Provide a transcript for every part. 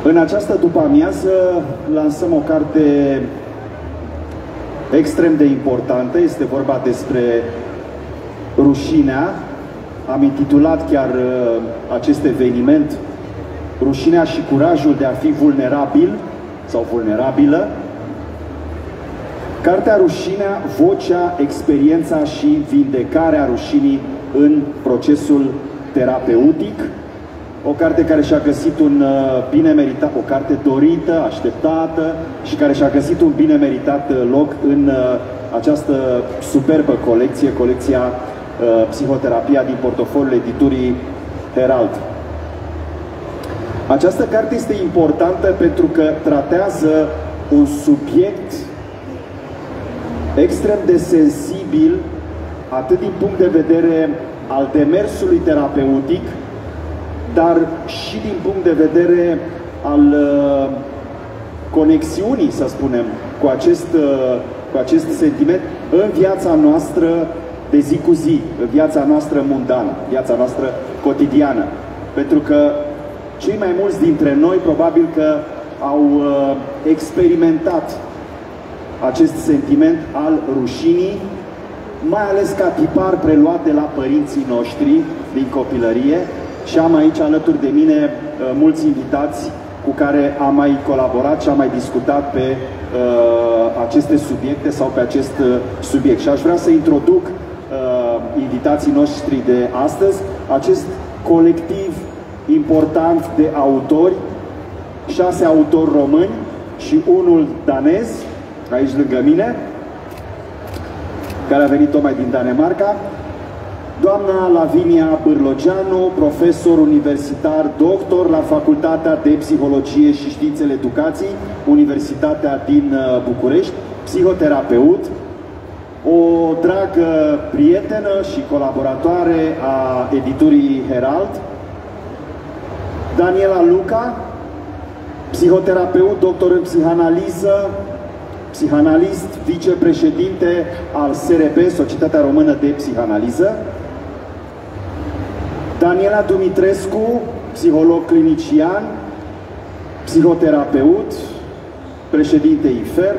În această după-amiază lansăm o carte extrem de importantă. Este vorba despre rușinea. Am intitulat chiar acest eveniment Rușinea și curajul de a fi vulnerabil sau vulnerabilă. Cartea Rușinea, vocea, experiența și vindecarea rușinii în procesul terapeutic. O carte care și-a găsit un bine meritat, o carte dorită, așteptată și care și-a găsit un bine meritat loc în această superbă colecție, colecția Psihoterapia din portofoliul editurii Herald. Această carte este importantă pentru că tratează un subiect extrem de sensibil, atât din punct de vedere al demersului terapeutic, dar și din punct de vedere al conexiunii, să spunem, cu acest sentiment în viața noastră de zi cu zi, în viața noastră mundană, viața noastră cotidiană. Pentru că cei mai mulți dintre noi probabil că au experimentat acest sentiment al rușinii, mai ales ca tipar preluat de la părinții noștri din copilărie. Și am aici alături de mine mulți invitați cu care am mai colaborat și am mai discutat pe aceste subiecte sau pe acest subiect. Și aș vrea să introduc invitații noștri de astăzi, acest colectiv important de autori, 6 autori români și unul danez, aici lângă mine, care a venit tocmai din Danemarca. Doamna Lavinia Bârlogeanu, profesor universitar, doctor la Facultatea de Psihologie și Științele Educației, Universitatea din București, psihoterapeut, o dragă prietenă și colaboratoare a editurii Herald. Daniela Luca, psihoterapeut, doctor în psihanaliză, psihanalist, vicepreședinte al SRP, Societatea Română de Psihanaliză. Daniela Dumitrescu, psiholog clinician, psihoterapeut, președinte IFER.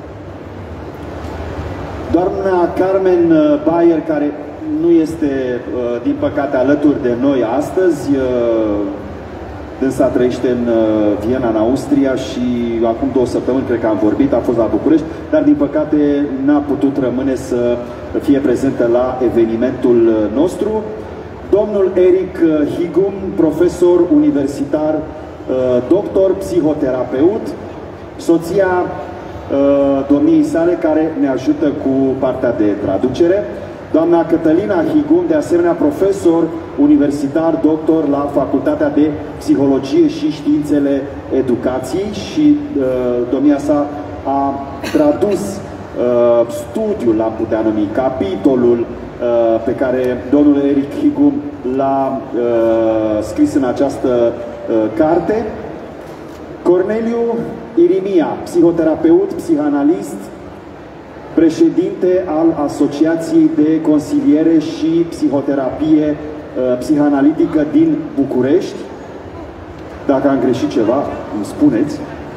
Doamna Carmen Bayer, care nu este, din păcate, alături de noi astăzi. Dânsa trăiește în Viena, în Austria, și acum 2 săptămâni cred că am vorbit, a fost la București, dar din păcate n-a putut rămâne să fie prezentă la evenimentul nostru. Domnul Eric Higum, profesor universitar, doctor, psihoterapeut, soția domniei sale care ne ajută cu partea de traducere. Doamna Cătălina Higum, de asemenea profesor universitar, doctor la Facultatea de Psihologie și Științele Educației, și domnia sa a tradus studiul, l-am putea numi, capitolul pe care domnul Eric Higum l-a scris în această carte. Corneliu Irimia, psihoterapeut, psihanalist, președinte al Asociației de Consiliere și Psihoterapie Psihanalitică din București. Dacă am greșit ceva, îmi spuneți.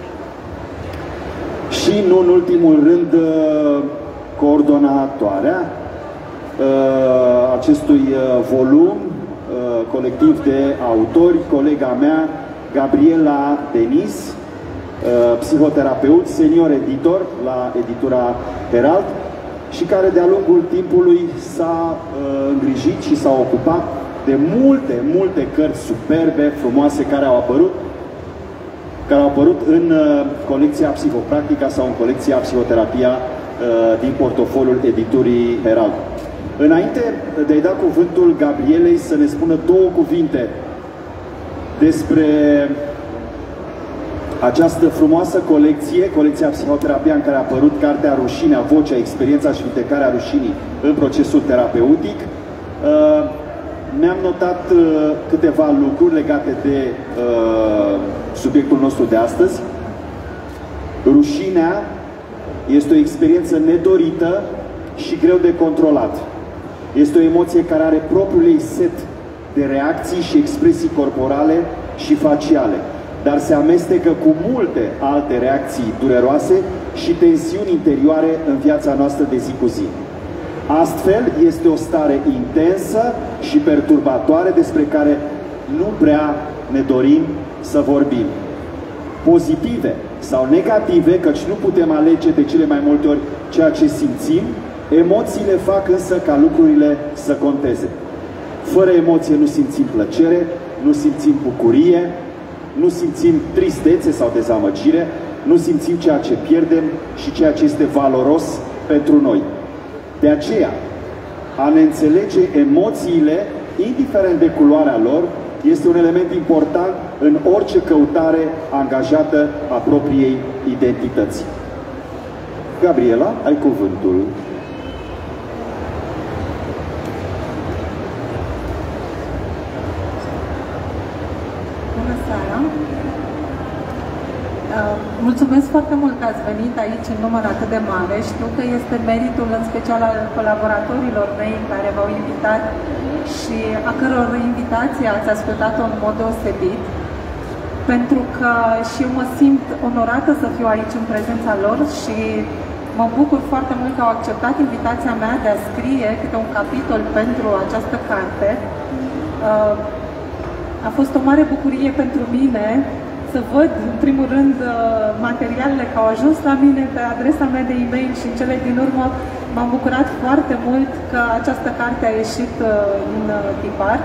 Și nu în ultimul rând, coordonatoarea acestui volum, colectiv de autori, colega mea, Gabriela Denis, psihoterapeut, senior editor la editura Herald, și care de-a lungul timpului s-a îngrijit și s-a ocupat de multe cărți superbe, frumoase, care au apărut în colecția Psihopractica sau în colecția Psihoterapia din portofoliul editurii Herald. Înainte de a-i da cuvântul Gabrielei să ne spună 2 cuvinte despre această frumoasă colecție, colecția Psihoterapia, în care a apărut cartea Rușinea, vocea, experiența și vindecarea rușinii în procesul terapeutic, mi-am notat câteva lucruri legate de subiectul nostru de astăzi. Rușinea este o experiență nedorită și greu de controlat. Este o emoție care are propriul ei set de reacții și expresii corporale și faciale. dar se amestecă cu multe alte reacții dureroase și tensiuni interioare în viața noastră de zi cu zi. Astfel, este o stare intensă și perturbatoare despre care nu prea ne dorim să vorbim. Pozitive sau negative, căci nu putem alege de cele mai multe ori ceea ce simțim, emoțiile fac însă ca lucrurile să conteze. Fără emoție nu simțim plăcere, nu simțim bucurie, nu simțim tristețe sau dezamăgire, nu simțim ceea ce pierdem și ceea ce este valoros pentru noi. De aceea, a ne înțelege emoțiile, indiferent de culoarea lor, este un element important în orice căutare angajată a propriei identități. Gabriela, ai cuvântul. Bună seara! Mulțumesc foarte mult că ați venit aici în număr atât de mare. Știu că este meritul în special al colaboratorilor mei care v-au invitat și a căror invitație ați ascultat-o în mod deosebit, pentru că și eu mă simt onorată să fiu aici în prezența lor și mă bucur foarte mult că au acceptat invitația mea de a scrie câte un capitol pentru această carte. A fost o mare bucurie pentru mine să văd, în primul rând, materialele care au ajuns la mine pe adresa mea de e-mail și în cele din urmă m-am bucurat foarte mult că această carte a ieșit în tipar.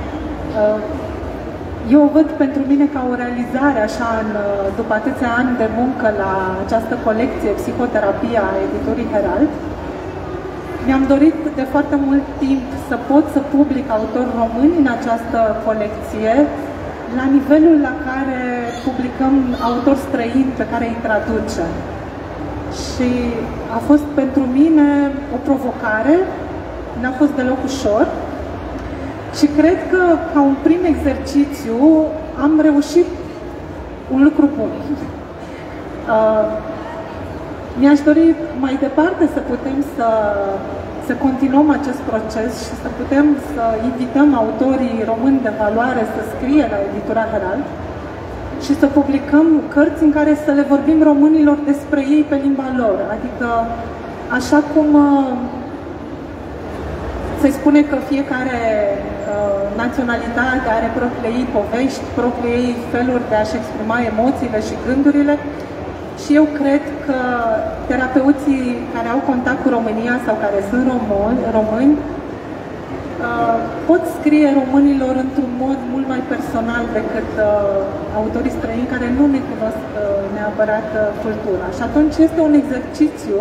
Eu o văd pentru mine ca o realizare, așa, după atâția ani de muncă la această colecție Psihoterapia a editurii Herald. Mi-am dorit de foarte mult timp să pot să public autori români în această colecție, la nivelul la care publicăm autori străini pe care îi traducem. Și a fost pentru mine o provocare, n-a fost deloc ușor și cred că, ca un prim exercițiu, am reușit un lucru bun. Mi-aș dori mai departe să putem să continuăm acest proces și să putem să invităm autorii români de valoare să scrie la editura Herald și să publicăm cărți în care să le vorbim românilor despre ei pe limba lor. Adică, așa cum se spune că fiecare naționalitate are propriile ei povești, propriile ei feluri de a-și exprima emoțiile și gândurile, și eu cred că terapeuții care au contact cu România sau care sunt români pot scrie românilor într-un mod mult mai personal decât autorii străini care nu ne cunosc neapărat cultura. Și atunci este un exercițiu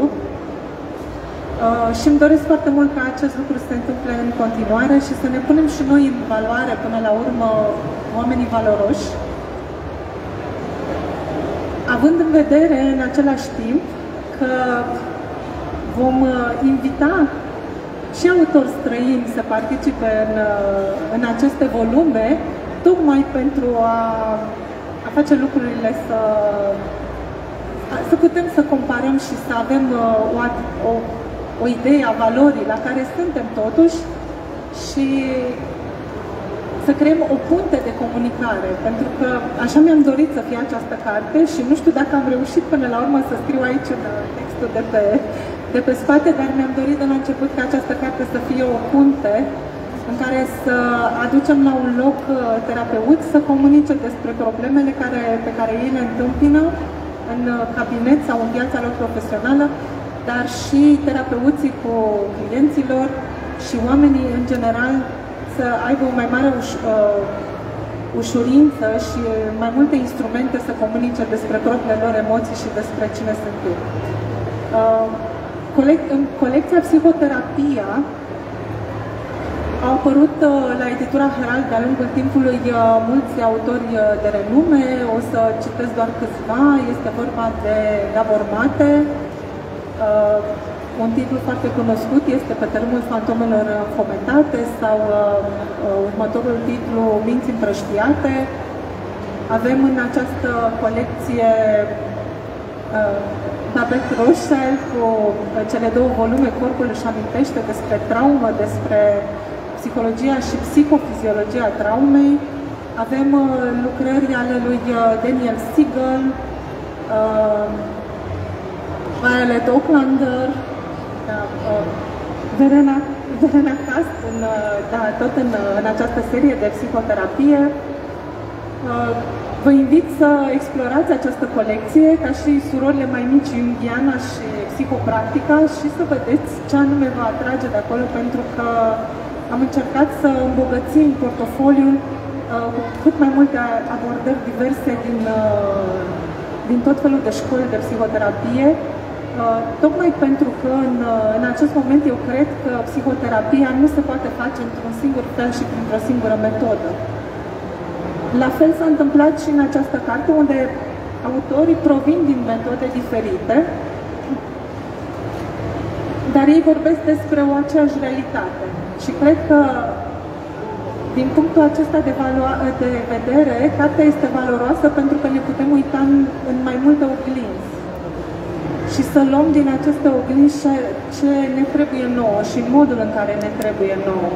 și îmi doresc foarte mult ca acest lucru să se întâmple în continuare și să ne punem și noi în valoare, până la urmă, oamenii valoroși, având în vedere în același timp că vom invita și autori străini să participe în aceste volume, tocmai pentru a face lucrurile să putem să comparăm și să avem o idee a valorii la care suntem totuși și să creăm o punte de comunicare, pentru că așa mi-am dorit să fie această carte și nu știu dacă am reușit până la urmă să scriu aici în textul de pe spate, dar mi-am dorit de la început ca această carte să fie o punte în care să aducem la un loc terapeuți să comunice despre problemele pe care ei le întâmpină în cabinet sau în viața lor profesională, dar și terapeuții cu clienților și oamenii în general să aibă o mai mare ușurință și mai multe instrumente să comunice despre propriile lor emoții și despre cine sunt ei. În colecția Psihoterapia au apărut la editura Herald de-a lungul timpului mulți autori de renume, o să citesc doar câțiva. Este vorba de Gabor Mate, un titlu foarte cunoscut este Pe tărâmul fantomelor fomentate sau următorul titlu Minți împrăștiate. Avem în această colecție Babette Rochelle cu cele două volume Corpul își amintește, despre traumă, despre psihologia și psihofiziologia traumei. Avem lucrări ale lui Daniel Siegel, Violet Auklander, Verena Cast, tot în această serie de psihoterapie. Vă invit să explorați această colecție, ca și surorile mai mici, Jungiana și Psihopractica, și să vedeți ce anume vă atrage de acolo, pentru că am încercat să îmbogățim portofoliul cu cât mai multe abordări diverse din tot felul de școli de psihoterapie, tocmai pentru că în acest moment eu cred că psihoterapia nu se poate face într-un singur fel și printr-o singură metodă. La fel s-a întâmplat și în această carte, unde autorii provin din metode diferite, dar ei vorbesc despre o aceeași realitate. Și cred că, din punctul acesta de vedere, cartea este valoroasă pentru că ne putem uita în mai multe oglinzi și să luăm din aceste oglinzi ce ne trebuie nouă și modul în care ne trebuie nouă.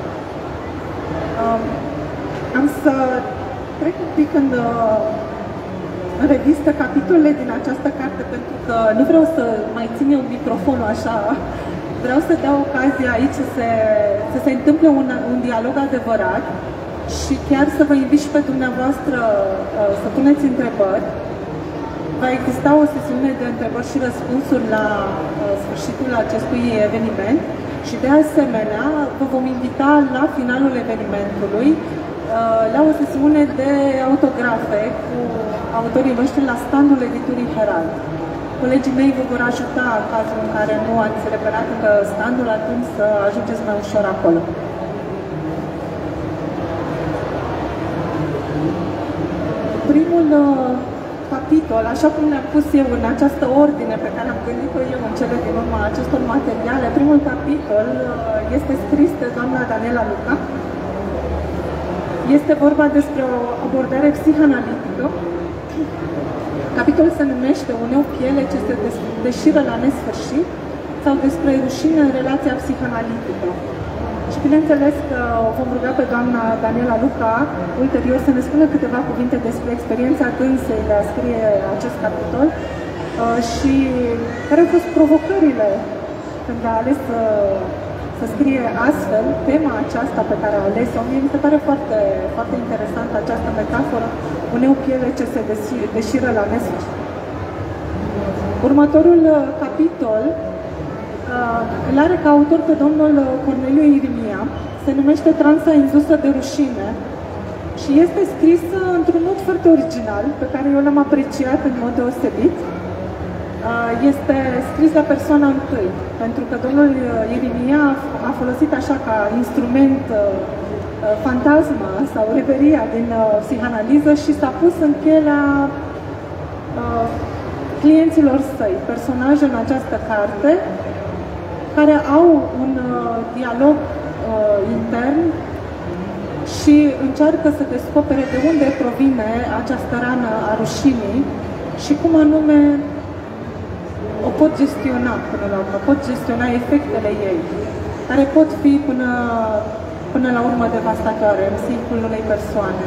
Am să trec un pic în revistă capitolele din această carte, pentru că nu vreau să mai țin eu microfonul așa. Vreau să dau ocazia aici să se întâmple un dialog adevărat și chiar să vă invit și pe dumneavoastră să puneți întrebări. Va exista o sesiune de întrebări și răspunsuri la sfârșitul acestui eveniment și de asemenea vă vom invita la finalul evenimentului la o sesiune de autografe cu autorii noștri la standul editurii Herald. Colegii mei vă vor ajuta în cazul în care nu ați reperat încă standul, atunci să ajungeți mai ușor acolo. Primul capitol, așa cum le-am pus eu în această ordine pe care am gândit-o eu în cele din urma acestor materiale, primul capitol este scris de doamna Daniela Luca. Este vorba despre o abordare psihanalitică. Capitolul se numește Uneau piele ce se deșiră la nesfârșit sau despre rușine în relația psihanalitică. Și bineînțeles că o vom ruga pe doamna Daniela Luca ulterior să ne spună câteva cuvinte despre experiența dânsei de a scrie acest capitol și care au fost provocările când a ales să scrie astfel tema aceasta pe care a ales-o. Mie mi se pare foarte, foarte interesantă această metaforă, uneu piele ce se deșiră la nesfârșit. Următorul capitol îl are ca autor pe domnul Corneliu Irimia, se numește Transa indusă de rușine și este scris într-un mod foarte original, pe care eu l-am apreciat în mod deosebit. Este scris la persoana întâi, pentru că domnul Irimia a folosit așa ca instrument fantasma sau reveria din psihanaliză și s-a pus în pielea clienților săi, personaje în această carte, care au un dialog intern și încearcă să descopere de unde provine această rană a rușinii și cum anume o pot gestiona până la urmă, pot gestiona efectele ei, care pot fi până la urmă devastatoare în psihicul unei persoane.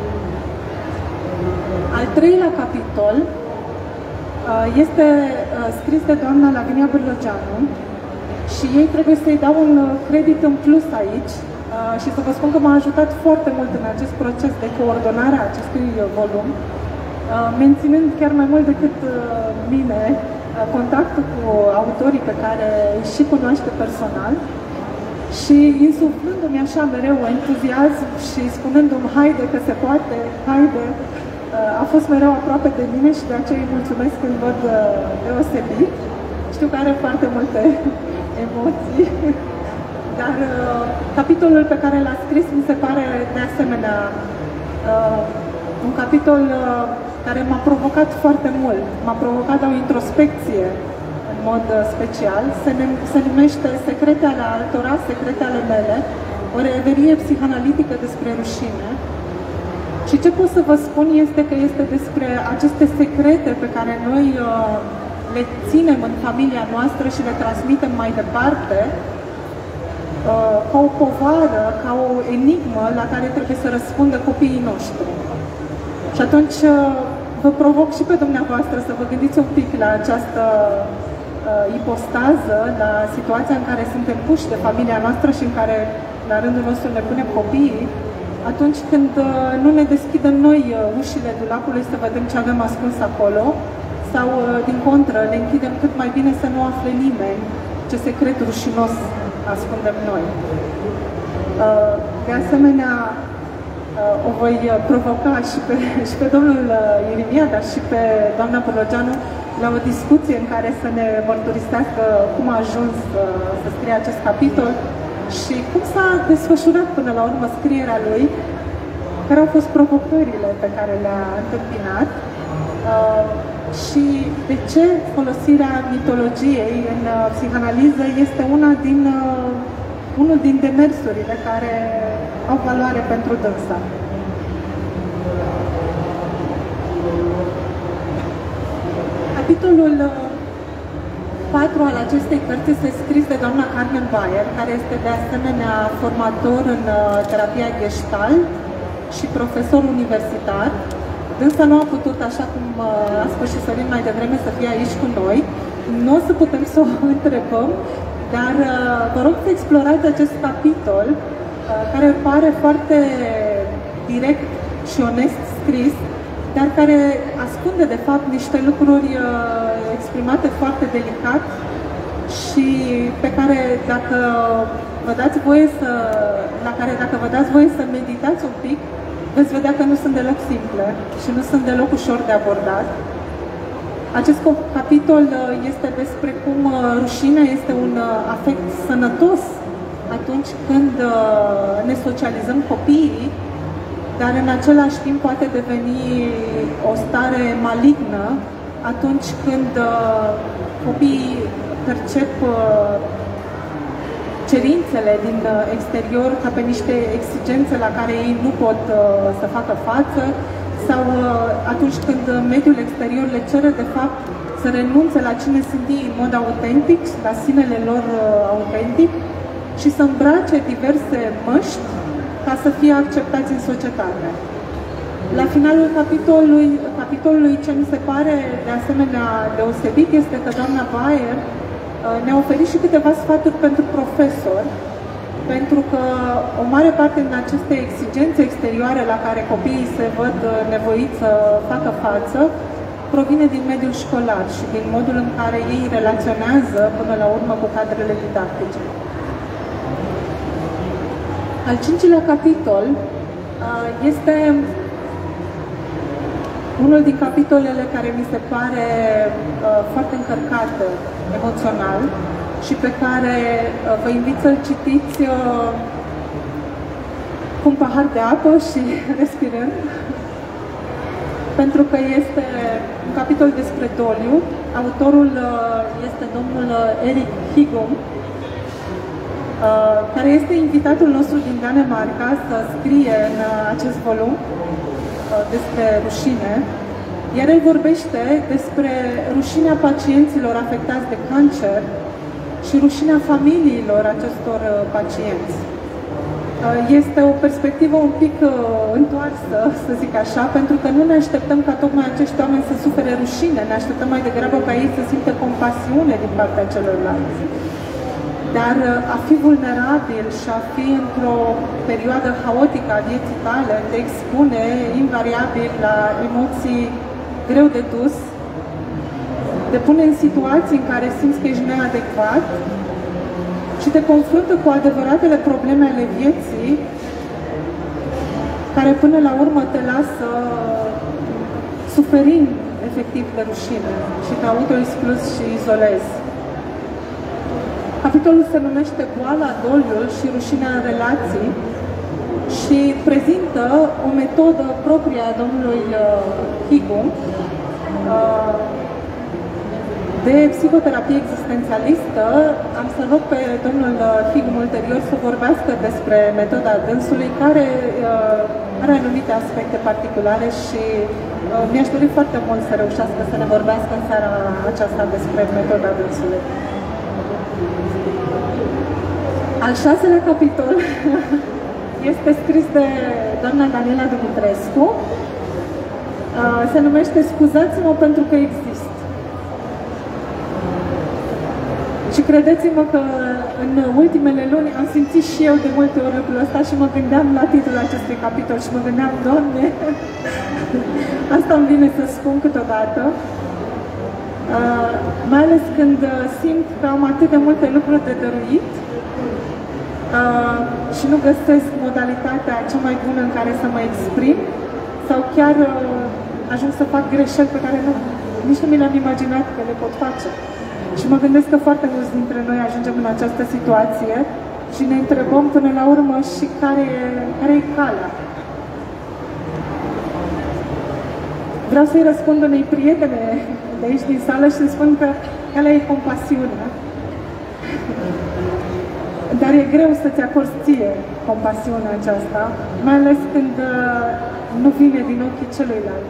Al treilea capitol este scris de doamna Lavinia Bârlăgeanu și ei trebuie să-i dau un credit în plus aici și să vă spun că m-a ajutat foarte mult în acest proces de coordonare a acestui volum, menținând chiar mai mult decât mine contactul cu autorii pe care îi și cunoaște personal și insuflându-mi așa mereu entuziasm și spunându-mi haide că se poate, haide, a fost mereu aproape de mine și de aceea îi mulțumesc în mod deosebit. Știu că are foarte multe emoții, dar capitolul pe care l-a scris mi se pare de asemenea un capitol care m-a provocat foarte mult, m-a provocat o introspecție în mod special, se numește Secrete ale altora, secrete ale mele, o reverie psihanalitică despre rușine. Și ce pot să vă spun este că este despre aceste secrete pe care noi le ținem în familia noastră și le transmitem mai departe ca o povară, ca o enigmă la care trebuie să răspundă copiii noștri. Și atunci vă provoc și pe dumneavoastră să vă gândiți un pic la această ipostază, la situația în care suntem puși de familia noastră și în care, la rândul nostru, ne punem copiii, atunci când nu ne deschidem noi ușile dulapului să vedem ce avem ascuns acolo, sau, din contră, le închidem cât mai bine să nu afle nimeni ce secret rușinos ascundem noi. De asemenea, o voi provoca și pe domnul Irimia, dar și pe doamna Pologeanu la o discuție în care să ne mărturisească cum a ajuns să scrie acest capitol și cum s-a desfășurat până la urmă scrierea lui, care au fost provocările pe care le-a întâmpinat și de ce folosirea mitologiei în psihanaliză este unul din demersurile care au valoare pentru dânsa. Capitolul 4 al acestei cărți este scris de doamna Carmen Bayer, care este de asemenea formator în terapia Gestalt și profesor universitar. Dânsa nu a putut, așa cum a spus și Sorin mai devreme, să fie aici cu noi. Nu o să putem să o întrebăm, dar vă rog să explorați acest capitol, care pare foarte direct și onest scris, dar care ascunde, de fapt, niște lucruri exprimate foarte delicat și pe care, dacă vă dați voie să meditați un pic, veți vedea că nu sunt deloc simple și nu sunt deloc ușor de abordat. Acest capitol este despre cum rușinea este un afect sănătos atunci când ne socializăm copiii, dar în același timp poate deveni o stare malignă atunci când copiii percep cerințele din exterior ca pe niște exigențe la care ei nu pot să facă față, sau atunci când mediul exterior le cere de fapt să renunțe la cine sunt ei în mod autentic, la sinele lor autentic și să îmbrace diverse măști ca să fie acceptați în societate. La finalul capitolului, ce mi se pare de asemenea deosebit este că doamna Bayer ne-a oferit și câteva sfaturi pentru profesori, pentru că o mare parte din aceste exigențe exterioare la care copiii se văd nevoiți să facă față provine din mediul școlar și din modul în care ei relaționează până la urmă cu cadrele didactice. Al cincilea capitol este unul din capitolele care mi se pare foarte încărcate emoțional și pe care vă invit să-l citiți cu un pahar de apă și respirând, pentru că este un capitol despre doliu. Autorul este domnul Eric Higum, care este invitatul nostru din Danemarca să scrie în acest volum despre rușine, iar el vorbește despre rușinea pacienților afectați de cancer și rușinea familiilor acestor pacienți. Este o perspectivă un pic întoarsă, să zic așa, pentru că nu ne așteptăm ca tocmai acești oameni să sufere rușine, ne așteptăm mai degrabă ca ei să simtă compasiune din partea celorlalți. Dar a fi vulnerabil și a fi într-o perioadă haotică a vieții tale te expune invariabil la emoții greu de dus, te pune în situații în care simți că ești neadecvat și te confruntă cu adevăratele probleme ale vieții, care până la urmă te lasă suferind efectiv de rușine și te autoexclus și izolezi. Capitolul se numește Boala, doliul și rușinea în relații și prezintă o metodă proprie a domnului Higum de psihoterapie existențialistă. Am să rog pe domnul Higum ulterior să vorbească despre metoda dânsului, care are anumite aspecte particulare și mi-aș dori foarte mult să reușească să ne vorbească în seara aceasta despre metoda dânsului. Al 6-lea capitol este scris de doamna Daniela Dumitrescu. Se numește Scuzați-mă pentru că exist. Și credeți-mă că în ultimele luni am simțit și eu de multe ori lucrul ăsta și mă gândeam la titlul acestui capitol și mă gândeam, Doamne, asta îmi vine să spun câteodată. Mai ales când simt că am atât de multe lucruri de dăruit și nu găsesc modalitatea cea mai bună în care să mă exprim sau chiar ajung să fac greșeli pe care nici nu mi le-am imaginat că le pot face. Și mă gândesc că foarte mulți dintre noi ajungem în această situație și ne întrebăm până la urmă și care e calea. Vreau să-i răspund unei prietene de aici din sală și să spun că calea e compasiunea. Dar e greu să-ți acorzi ție compasiunea aceasta, mai ales când nu vine din ochii celuilalt.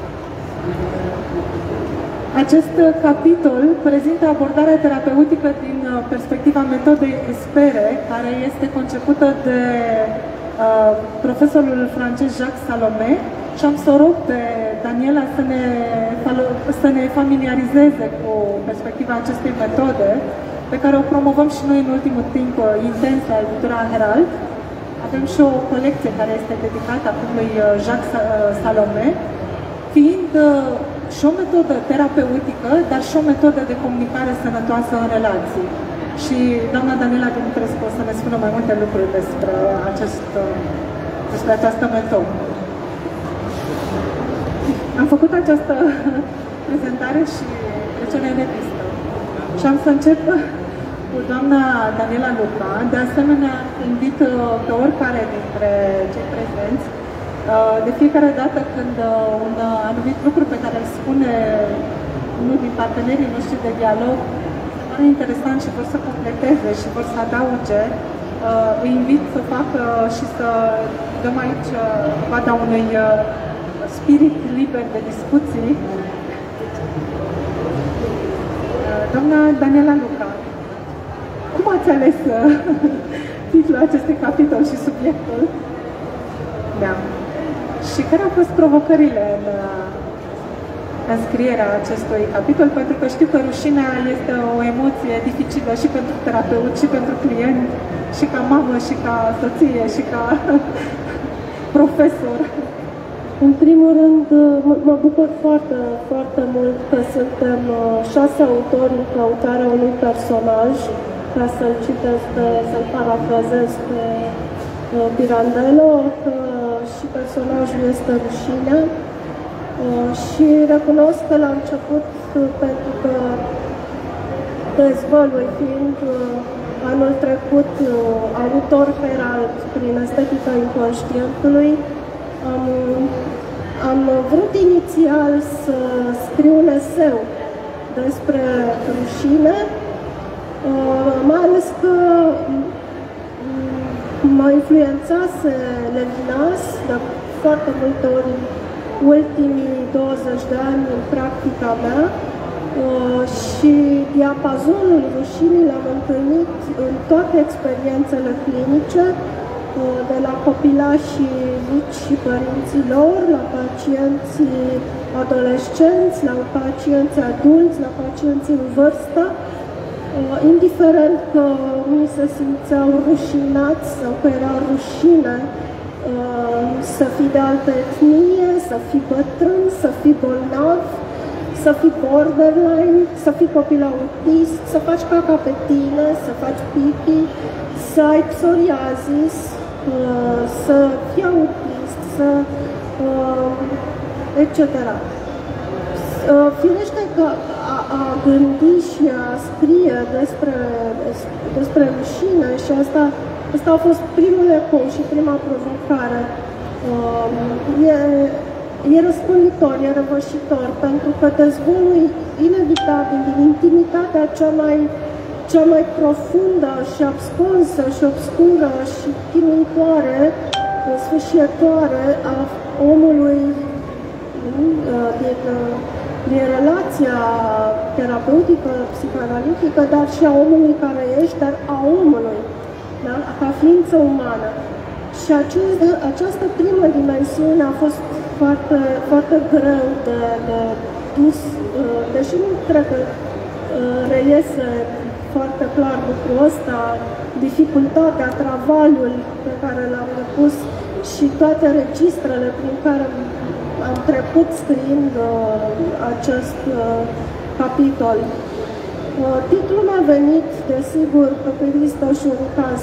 Acest capitol prezintă abordarea terapeutică din perspectiva metodei Espere, care este concepută de profesorul francez Jacques Salomé, și am să o rog pe Daniela să ne familiarizeze cu perspectiva acestei metode, pe care o promovăm și noi în ultimul timp intens la Editura Herald. Avem și o colecție care este dedicată acum lui Jacques Salomé, fiind și o metodă terapeutică, dar și o metodă de comunicare sănătoasă în relații. Și doamna Daniela Dumitrescu o să ne spună mai multe lucruri despre această metodă. Am făcut această prezentare și trecere în revistă. Și am să încep cu doamna Daniela Luca. De asemenea, invit pe oricare dintre cei prezenți, de fiecare dată când un anumit lucru pe care îl spune unul din partenerii noștri de dialog se pare interesant și vor să completeze și vor să adauge, îi invit să facă și să dăm aici vada unui spirit liber de discuții. Doamna Daniela Luca, cum ați ales titlul acestui capitol și subiectul? Da. Și care au fost provocările în scrierea acestui capitol? Pentru că știu că rușinea este o emoție dificilă și pentru terapeut, și pentru client, și ca mamă, și ca soție, și ca profesor. În primul rând, mă bucur foarte, foarte mult că suntem 6 autori în căutarea unui personaj, ca să-l citesc, să-l parafrazez pe Pirandello, că și personajul este rușinea. Și recunosc că la început, pentru că dezvălui fiind anul trecut autor Herald prin estetica inconștientului, am vrut inițial să scriu un eseu despre rușine, mai ales că mă influențase Levinas de foarte multe ori în ultimii 20 de ani în practica mea și diapazonul rușinii l-am întâlnit în toate experiențele clinice, de la copilașii mici și părinții lor, la pacienții adolescenți, la pacienții adulți, la pacienții în vârstă, indiferent că unii se simțeau rușinați sau că era rușine să fii de altă etnie, să fii bătrân, să fii bolnav, să fii borderline, să fii copil autist, să faci caca pe tine, să faci pipi, să ai psoriazis, să fii autist, etc. Firește că a gândi și a scrie despre rușine și asta a fost primul ecou și prima provocare. E răspânditor, e răvășitor, pentru că dezvălui inevitabil din intimitatea cea mai profundă și absconsă și obscură și chinuitoare, sfâșietoare a omului din relația terapeutică, psihoanalitică, dar și a omului care ești, dar a omului. da? Ca ființă umană. Și această primă dimensiune a fost foarte, foarte greu de dus, deși nu cred că reiese foarte clar lucrul ăsta, dificultatea, travaliul pe care l-am depus și toate registrele prin care am trecut scriind acest capitol. Titlul mi-a venit, desigur, că există și un caz,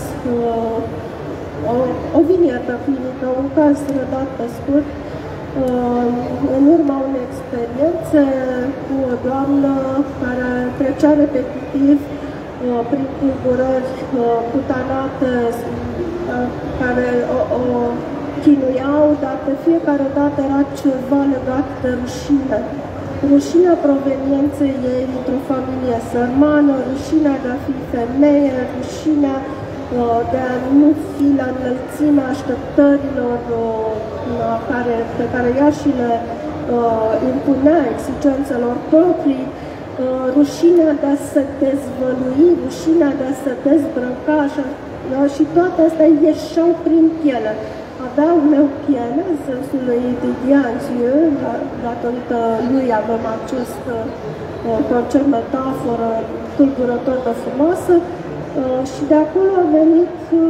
o vinietă clinică, un caz redat pe scurt, în urma unei experiențe cu o doamnă care trecea repetitiv prin tulburări cutanate care o chinuiau, dar de fiecare dată era ceva legat de rușine. Rușinea provenienței ei dintr-o familie sărmană, rușinea de a fi femeie, rușinea de a nu fi la înălțimea așteptărilor pe care ea și le impunea exigențelor proprii, rușinea de a se dezvălui, rușinea de a se dezbrăca și toate astea ieșeau prin piele. Aveau meu piele, în sensul Didier, datorită lui avem acest concept metaforă tulburător de frumoasă, și de acolo a venit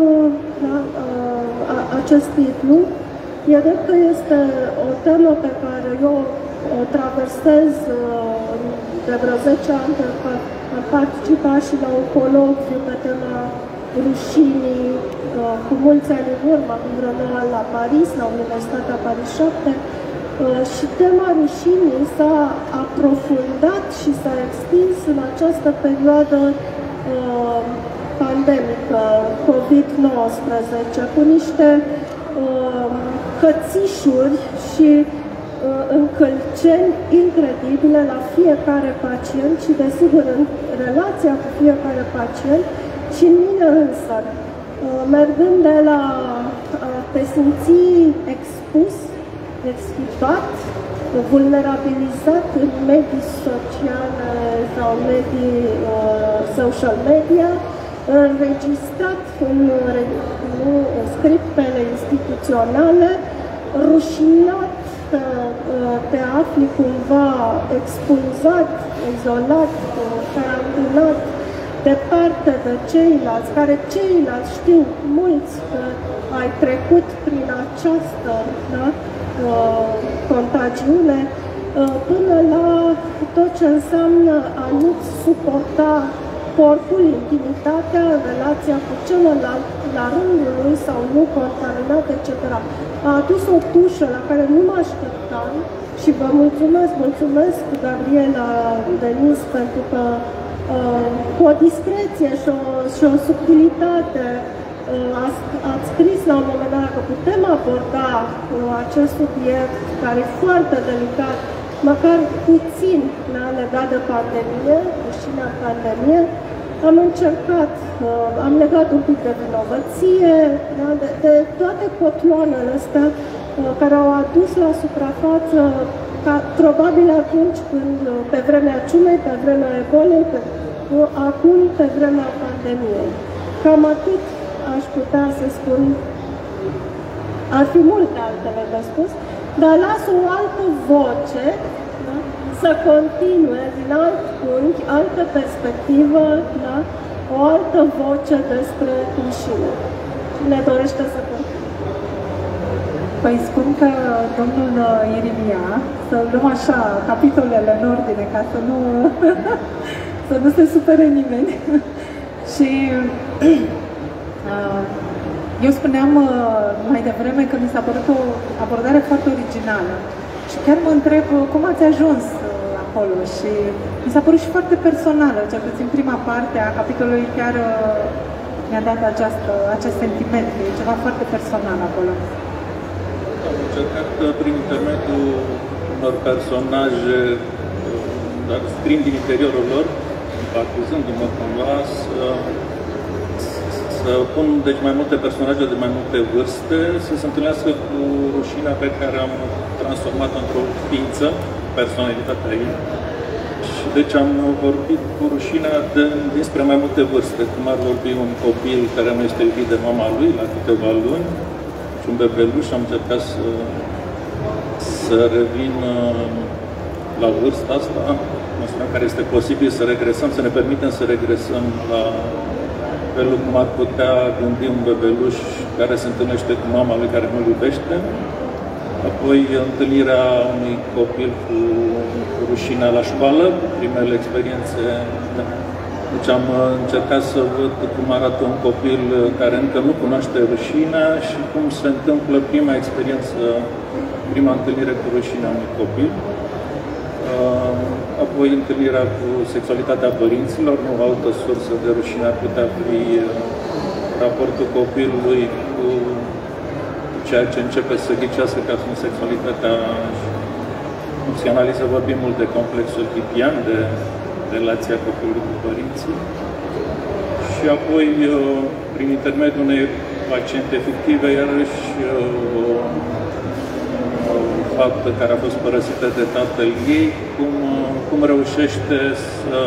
acest titlu. E drept că este o temă pe care eu o traversez de vreo 10 ani, că am participat și la un colocviu pe tema rușinii cu mulți ani în urmă, cu vreo 9 ani la Paris, la Universitatea Paris 7, și tema rușinii s-a aprofundat și s-a extins în această perioadă pandemică, COVID-19, cu niște cățișuri și încălceni incredibile la fiecare pacient și, desigur, în relația cu fiecare pacient și în mine însă, mergând de la a te simți expus, explicat, vulnerabilizat în medii sociale sau medii social media, înregistrat în scriptele instituționale, rușinat că te afli cumva expulzat, izolat, carantinat, departe de ceilalți, care ceilalți știu mulți că ai trecut prin această contagiune, până la tot ce înseamnă a nu-ți suporta corpul, intimitatea, relația cu celălalt, la rândul lui sau nu contaminat, etc. A adus o tușă la care nu mă așteptam și vă mulțumesc, Gabriela, Denis, pentru că cu o discreție și o subtilitate ați scris la un moment dat că putem aborda acest subiect care e foarte delicat, măcar puțin legat de pandemie, rușinea pandemie. Am încercat, am legat un pic de vinovăție, de toate cotloanele astea care au adus la suprafață, probabil atunci când, pe vremea ciumei, pe vremea ebolei, acum pe vremea pandemiei. Cam atât aș putea să spun. Ar fi multe altele de spus, dar las o altă voce, da? Să continue din alt punct, altă perspectivă, da? O altă voce despre rușine. Cine dorește să continue? Păi spun că domnul Irimia, să luăm așa capitolele în ordine, ca să nu, să nu se supere nimeni. Și eu spuneam mai devreme că mi s-a părut o abordare foarte originală. Și chiar mă întreb cum ați ajuns acolo și mi s-a părut și foarte personală, cel puțin prima parte a capitolului chiar mi-a dat acest sentiment, e ceva foarte personal acolo. Am încercat prin intermediul unor personaje, dar scriind din interiorul lor, empatizându-mă cumva, să pun deci mai multe personaje de mai multe vârste, să se întâlnească cu rușinea pe care am transformat într-o ființă, personalitatea ei, Deci am vorbit cu rușinea dinspre mai multe vârste, cum ar vorbi un copil care nu este iubit de mama lui la câteva luni și un bebeluș. Am încercat să revin la vârsta asta, măsura în care este posibil să regresăm, să ne permitem să regresăm la felul cum ar putea gândi un bebeluș care se întâlnește cu mama lui care nu-l iubește. Apoi întâlnirea unui copil cu rușinea la școală, primele experiențe. Deci am încercat să văd cum arată un copil care încă nu cunoaște rușinea și cum se întâmplă prima experiență, prima întâlnire cu rușinea unui copil. Apoi întâlnirea cu sexualitatea părinților, nu o altă sursă de rușine ar putea fi raportul copilului cu ceea ce începe să ghicească ca fiind sexualitatea. În psihanaliză vorbim mult de complexul edipian, de relația copilului cu părinții. Și apoi, prin intermediul unei paciente fictive, iarăși faptă care a fost părăsită de tatăl ei, cum reușește să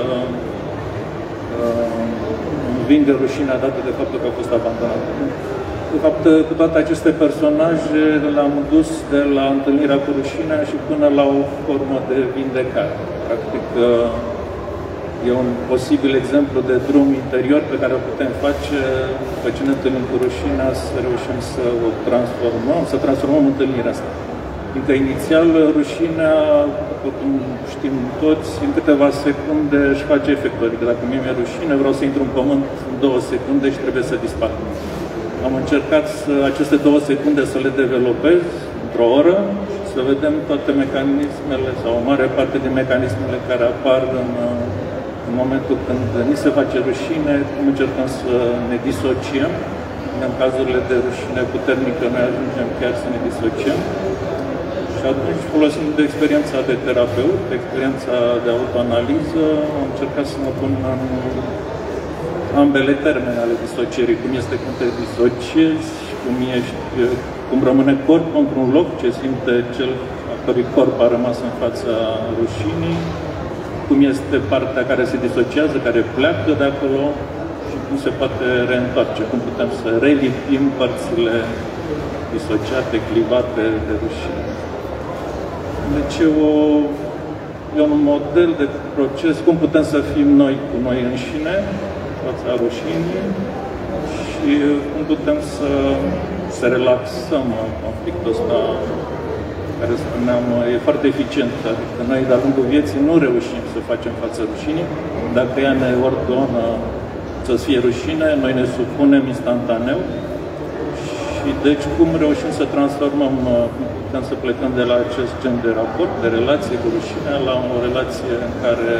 învingă rușinea dată de faptul că a fost abandonată. De fapt, cu toate aceste personaje l-am dus de la întâlnirea cu rușinea și până la o formă de vindecare. Practic, e un posibil exemplu de drum interior pe care o putem face după ce ne întâlnim cu rușinea, să reușim să o transformăm întâlnirea asta. Fiindcă inițial rușinea, după cum știm toți, în câteva secunde își face efectul. Adică dacă mi-e rușine, vreau să intru în pământ în 2 secunde și trebuie să dispar. Am încercat aceste 2 secunde să le developez într-o oră și să vedem toate mecanismele sau o mare parte din mecanismele care apar în momentul când ni se face rușine, cum încercăm să ne disociem. În cazurile de rușine puternică noi ajungem chiar să ne disociem. Și atunci, folosind de experiența de terapeut, de experiența de autoanaliză, am încercat să mă pun în ambele termene ale disocierii, cum este când te disociezi, cum rămâne corpul într-un loc, ce simte cel a cărui corp a rămas în fața rușinii, cum este partea care se disociază, care pleacă de acolo și cum se poate reîntoarce, cum putem să relipim părțile disociate, clivate de rușine. Deci e un model de proces, cum putem să fim noi cu noi înșine, fața rușinii, și cum putem să relaxăm conflictul ăsta, care spuneam, e foarte eficient. Adică noi, de-a lungul vieții, nu reușim să facem față rușinii. Dacă ea ne ordonă să-ți fie rușine, noi ne supunem instantaneu. Și deci cum reușim să transformăm, cum putem să plecăm de la acest gen de raport, de relație cu rușinea, la o relație în care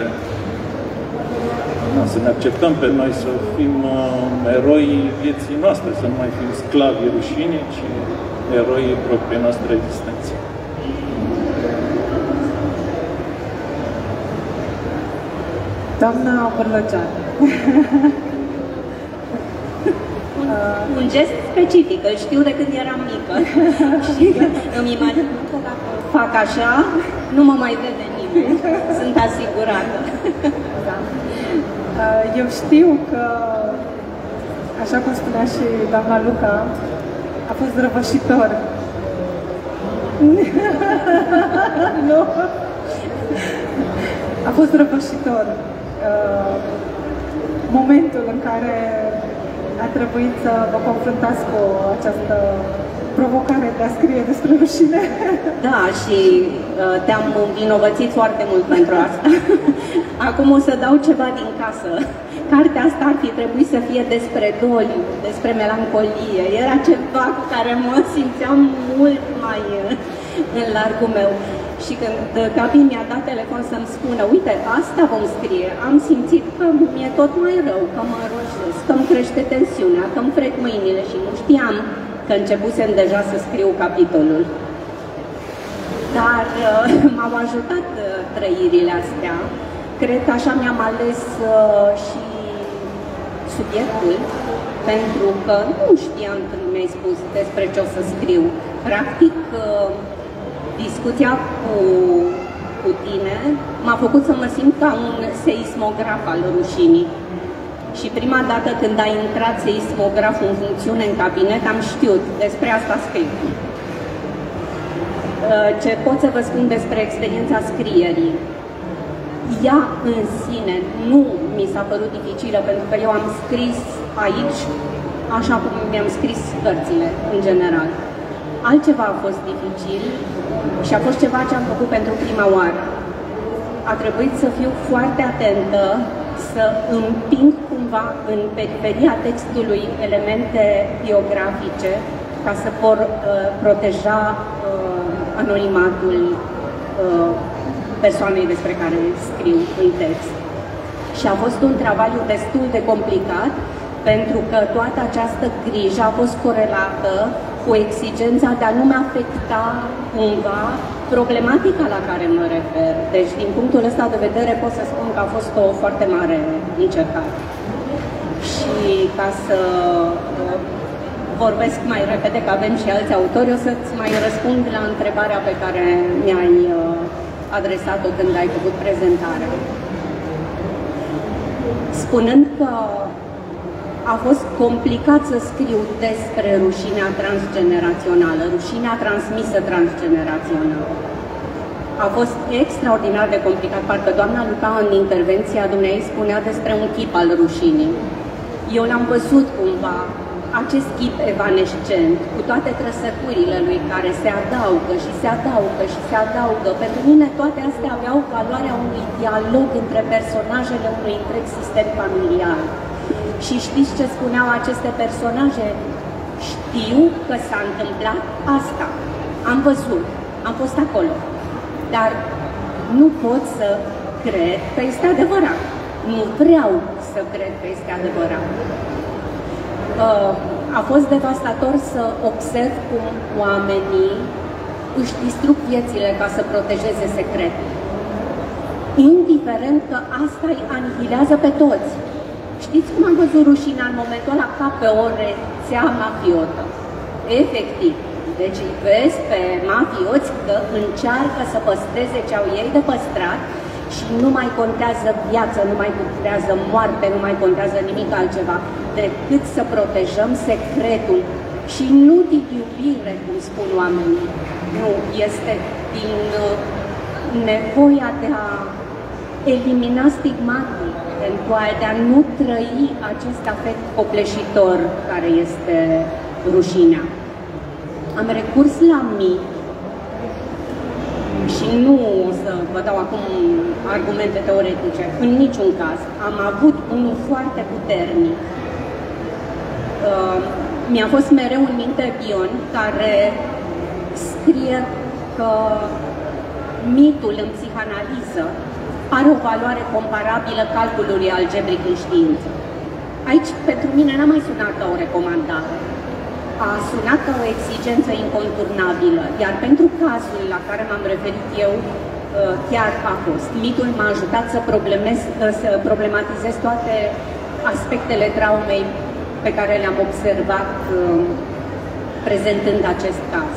să ne acceptăm pe noi, să fim eroi vieții noastre, să nu mai fim sclavii rușinii, ci eroi propriei noastre existențe. Doamna Bărlăcean. Un gest specific, îl știu de când eram mică și îmi imaginez că dacă fac așa, nu mă mai vede nimeni, sunt asigurată. Da. Eu știu că, așa cum spunea și doamna Luca, a fost răvășitor. Nu. A fost răvășitor momentul în care a trebuit să vă confruntați cu această provocare de a scrie despre rușine. Da, și te-am învinovățit foarte mult pentru asta. Acum o să dau ceva din casă. Cartea asta ar fi trebuit să fie despre doliu, despre melancolie. Era ceva cu care mă simțeam mult mai în largul meu. Și când Gabi mi-a dat telefon să-mi spună, uite, asta vom scrie, am simțit că mi-e tot mai rău, că mă roșesc, că îmi crește tensiunea, că îmi frec mâinile și nu știam că începusem deja să scriu capitolul. Dar m-au ajutat trăirile astea. Cred că așa mi-am ales și subiectul, pentru că nu știam când mi-ai spus despre ce o să scriu. Practic, discuția cu cu tine m-a făcut să mă simt ca un seismograf al rușinii. Și prima dată când a intrat seismograful în funcțiune în cabinet, am știut, despre asta scriu. Ce pot să vă spun despre experiența scrierii? Ea în sine nu mi s-a părut dificilă, pentru că eu am scris aici așa cum mi-am scris cărțile, în general. Altceva a fost dificil și a fost ceva ce am făcut pentru prima oară. A trebuit să fiu foarte atentă, să împing cumva în periferia textului elemente biografice ca să pot proteja anonimatul persoanei despre care scriu în text. Și a fost un travaliu destul de complicat, pentru că toată această grijă a fost corelată cu exigența de a nu mă afecta cumva problematica la care mă refer. Deci, din punctul ăsta de vedere, pot să spun că a fost o foarte mare încercare. Și ca să vorbesc mai repede, că avem și alți autori, o să-ți mai răspund la întrebarea pe care mi-ai adresat-o când ai făcut prezentarea. Spunând că a fost complicat să scriu despre rușinea transgenerațională, rușinea transmisă transgenerațional. A fost extraordinar de complicat, parcă doamna Luca în intervenția dumneavoastră spunea despre un chip al rușinii. Eu l-am văzut cumva, acest chip evanescent, cu toate trăsăturile lui care se adaugă și se adaugă și se adaugă. Pentru mine toate astea aveau valoarea unui dialog între personajele unui întreg sistem familial. Și știți ce spuneau aceste personaje? Știu că s-a întâmplat asta. Am văzut, am fost acolo. Dar nu pot să cred că este adevărat. Nu vreau să cred că este adevărat. A fost devastator să observ cum oamenii își distrug viețile ca să protejeze secrete. Indiferent că asta îi anihilează pe toți. Știți cum am văzut rușinea în momentul ăla ca pe o rețea mafiotă? Efectiv. Deci îi vezi pe mafioți că încearcă să păstreze ce au ei de păstrat și nu mai contează viață, nu mai contează moarte, nu mai contează nimic altceva decât să protejăm secretul. Și nu din iubire, cum spun oamenii. Nu, este din nevoia de a elimina stigmatic, pentru de a nu trăi acest afect copleșitor care este rușinea. Am recurs la mit și nu o să vă dau acum argumente teoretice, în niciun caz. Am avut unul foarte puternic. Mi-a fost mereu în minte Bion, care scrie că mitul în psihanaliză are o valoare comparabilă calculului algebric în știință. Aici, pentru mine, n-a mai sunat ca o recomandare. A sunat ca o exigență inconturnabilă, iar pentru cazul la care m-am referit eu, chiar a fost. Mitul m-a ajutat să problematizez toate aspectele traumei pe care le-am observat prezentând acest caz.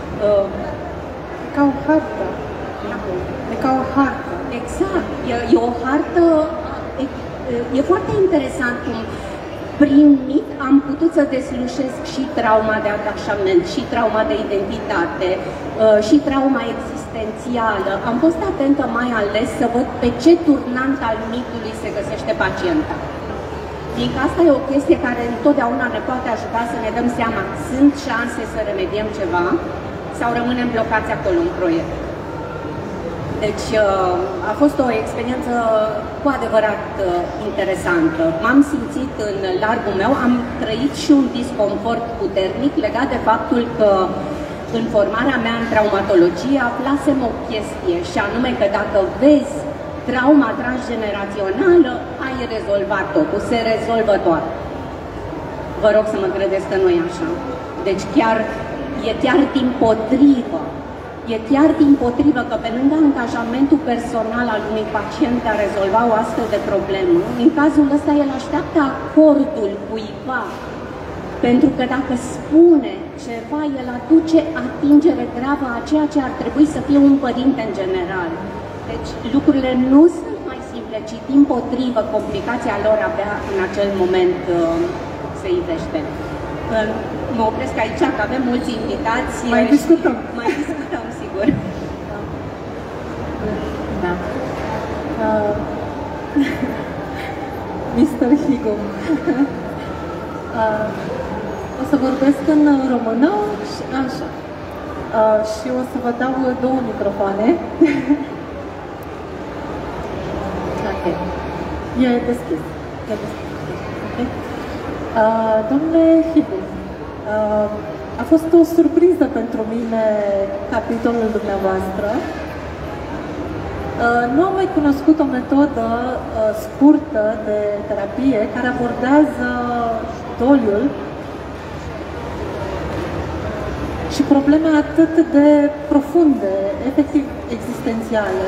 Ca o hartă. E ca o hartă. Exact. E o hartă. E foarte interesant cum prin mit am putut să deslușesc și trauma de atașament, și trauma de identitate, și trauma existențială. Am fost atentă mai ales să văd pe ce turnant al mitului se găsește pacienta. Fiindcă asta e o chestie care întotdeauna ne poate ajuta să ne dăm seama, sunt șanse să remediem ceva sau rămânem blocați acolo în proiect. Deci a fost o experiență cu adevărat interesantă. M-am simțit în largul meu, am trăit și un disconfort puternic legat de faptul că în formarea mea în traumatologie aflasem o chestie, și anume că dacă vezi trauma transgenerațională, ai rezolvat totul, se rezolvă toate. Vă rog să mă credeți că nu e așa. Deci e chiar dimpotrivă. E chiar dimpotrivă că pe lângă angajamentul personal al unui pacient de a rezolva o astfel de problemă, în cazul ăsta el așteaptă acordul cuiva. Pentru că dacă spune ceva, el aduce atingere gravă a ceea ce ar trebui să fie un părinte în general. Deci lucrurile nu sunt mai simple, ci dimpotrivă complicația lor abia în acel moment se ivește. Mă opresc aici, că avem mulți invitați. Mai discutăm. Mai discutăm, sigur. Da. Mr. Higo. O să vorbesc în română și așa. Și o să vă dau 2 microfoane. Ok. E deschis. Okay. Domnule Higo, a fost o surpriză pentru mine capitolul dumneavoastră. Nu am mai cunoscut o metodă scurtă de terapie care abordează doliul și probleme atât de profunde, efectiv existențiale.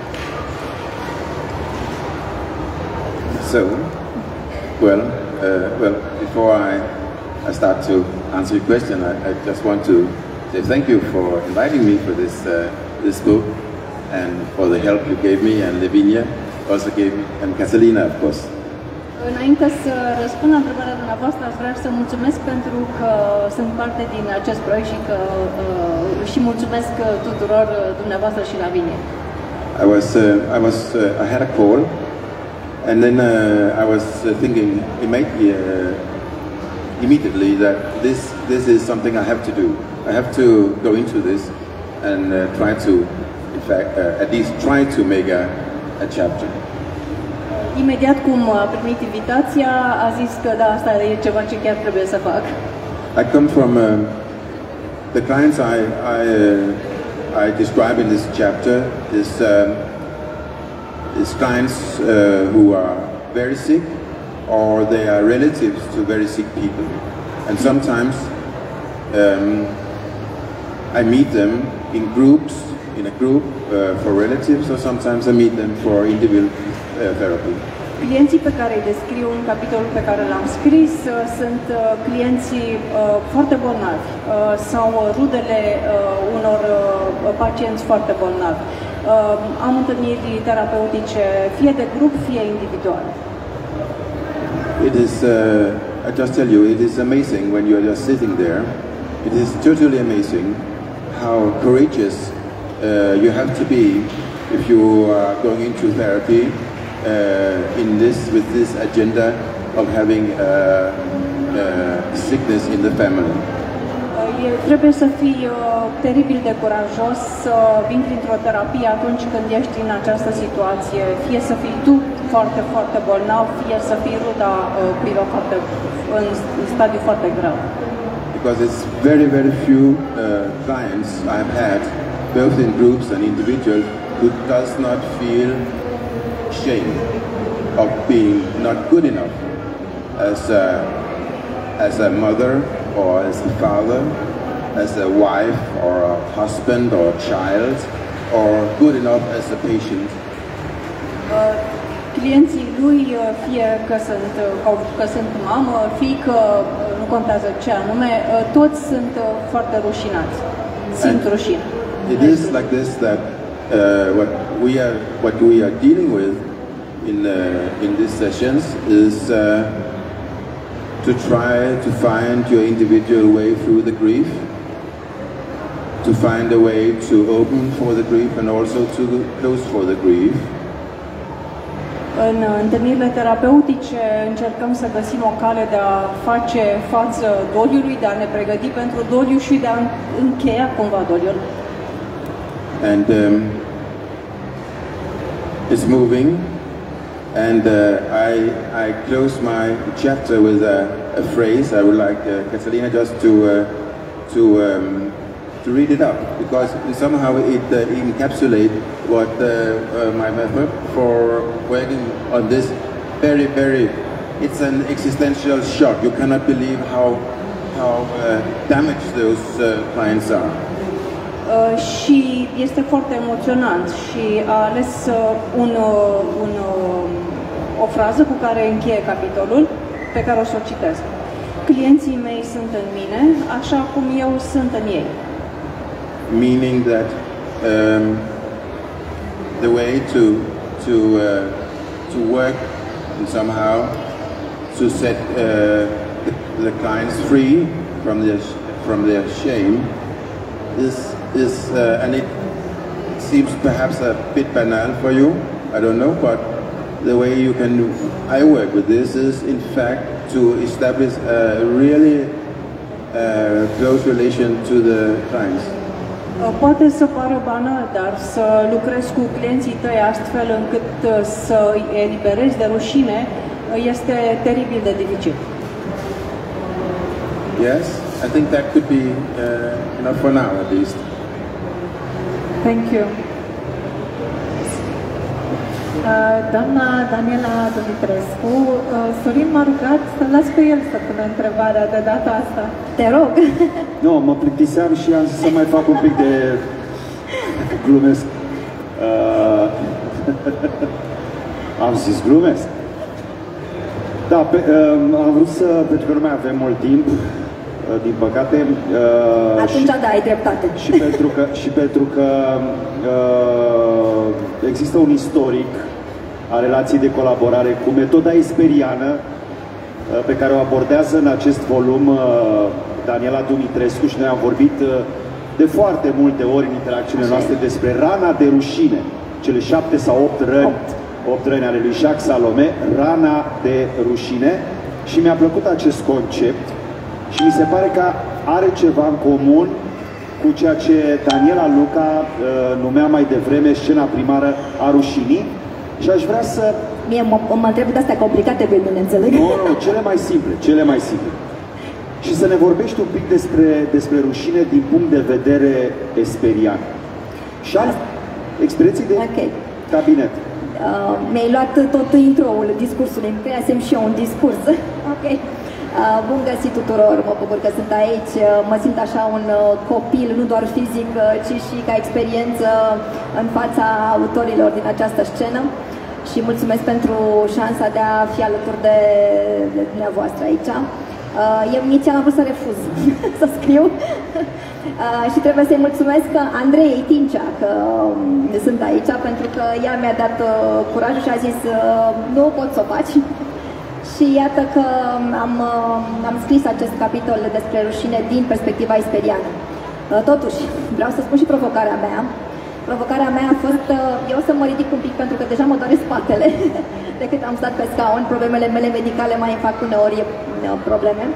So, well, before I start to answer your question, I just want to say thank you for inviting me for this book and for the help you gave me, and Lavinia also gave me, and Catalina, of course. Înainte să răspund la întrebarea dumneavoastră, aș vrea să mulțumesc pentru că sunt parte din acest proiect și mulțumesc tuturor dumneavoastră și Lavinia. I had a call, and then I was thinking immediately that this is something I have to do. I have to go into this and try to, in fact, at least try to make a chapter. Imediat cum a primit invitația, a zis că da, asta e ceva ce chiar trebuie să fac. I come from the clients I describe in this chapter is clients who are very sick, or they are relatives to very sick people, and sometimes I meet them in a group for relatives, or sometimes I meet them for individual therapy. Clienții pe care îi descriu în capitolul pe care l-am scris sunt clienții foarte bolnavi sau rudele unor pacienți foarte bolnavi. Am întâlniri terapeutice fie de grup, fie individuale. It is, I just tell you, it is amazing when you are just sitting there. It is totally amazing how courageous you have to be if you are going into therapy with this agenda of having sickness in the family. Trebuie să fii teribil de curajos să intri într-o terapie atunci când ești în această situație, fie să fii tu foarte, foarte bolnav, fie să fii ruda cuiva în stadiu foarte grav. Because it's very, very few clients I've had, both in groups and individual, who does not feel shame of being not good enough as a mother or as a father, as a wife or a husband or a child, or good enough as a patient. Clienții lui, fie că sunt mamă, fie că nu contează ce anume, toți sunt foarte rușinați. Simt rușine. It is like this that what we are dealing with in these sessions is to try to find your individual way through the grief, to find a way to open for the grief and also to close for the grief. În întâlnirile terapeutice încercăm să găsim o cale de a face față doliului, de a ne pregăti pentru doliu și de a încheia cumva doliul. And it's moving, and I close my chapter with a phrase. I would like Catalina just to read it up, because somehow it encapsulates what my method for working on this it's an existential shock. You cannot believe how damaged those clients are. Și este foarte emoționant și a ales o frază cu care încheie capitolul, pe care o să o citesc. Clienții mei sunt în mine, așa cum eu sunt în ei. Meaning that the way to work and somehow to set the clients free from their shame is and it seems perhaps a bit banal for you, I don't know, but the way I work with this is in fact to establish a really close relation to the clients. Poate să pară banal, dar să lucrezi cu clienții tăi astfel încât să îi eliberezi de rușine este teribil de dificil. Yes, I think that could be enough for now at least. Thank you. Doamna Daniela Dumitrescu, Sorin m-a rugat să las pe el să pună întrebarea de data asta. Te rog! Nu, mă plictiseam și am zis să mai fac un pic de glumesc. Am zis glumesc. Da, am vrut să, pentru că nu mai avem mult timp, din păcate. Atunci da, ai dreptate. Și pentru că există un istoric a relației de colaborare cu metoda esperiană pe care o abordează în acest volum Daniela Dumitrescu și noi am vorbit de foarte multe ori în interacțiunile noastre despre rana de rușine, cele 7 sau 8 răni ale lui Jacques Salomé, rana de rușine, și mi-a plăcut acest concept și mi se pare că are ceva în comun cu ceea ce Daniela Luca numea mai devreme scena primară a rușinii și aș vrea să... Mie mă întreb de astea complicate, pe mine, înțeleg? Nu, cele mai simple. Și să ne vorbești un pic despre rușine din punct de vedere esperian. Și am experienții de cabinet. Mi-ai luat tot intro-ul discursului, îmi creasem și eu un discurs. Ok. Bun găsit tuturor, mă bucur că sunt aici, mă simt așa un copil, nu doar fizic, ci și ca experiență în fața autorilor din această scenă și mulțumesc pentru șansa de a fi alături de dumneavoastră aici. Eu inițial am vrut să refuz să scriu și trebuie să-i mulțumesc Andrei Tincea că sunt aici, pentru că ea mi-a dat curajul și a zis nu poți să o faci. Și iată că am scris acest capitol despre rușine din perspectiva esperiană. Totuși, vreau să spun și provocarea mea. Provocarea mea a fost, eu să mă ridic un pic pentru că deja mă doare spatele de cât am stat pe scaun. Problemele mele medicale mai îmi fac uneori probleme.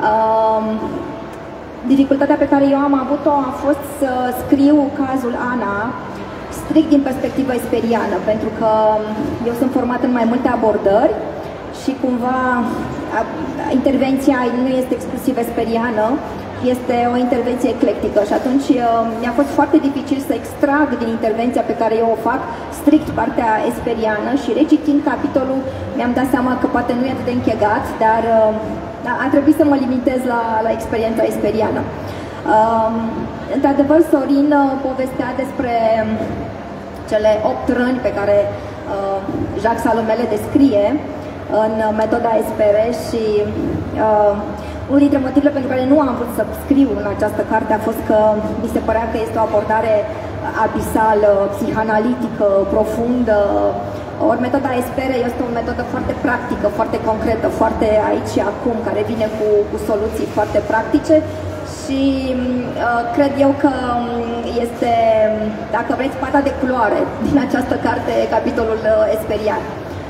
Dificultatea pe care eu am avut-o a fost să scriu cazul Ana strict din perspectiva esperiană, pentru că eu sunt format în mai multe abordări și cumva intervenția nu este exclusiv esperiană, este o intervenție eclectică și atunci mi-a fost foarte dificil să extrag din intervenția pe care eu o fac strict partea esperiană și recitind capitolul mi-am dat seama că poate nu e atât de închegat, dar a trebuit să mă limitez la experiența esperiană. Într-adevăr, Sorin povestea despre cele 8 răni pe care Jacques Salomé le descrie în metoda Espere și unul dintre motivele pentru care nu am vrut să scriu în această carte a fost că mi se părea că este o abordare abisală, psihanalitică, profundă. Ori metoda Espere este o metodă foarte practică, foarte concretă, foarte aici și acum, care vine cu soluții foarte practice și cred eu că este, dacă vreți, pata de culoare din această carte, capitolul esperian.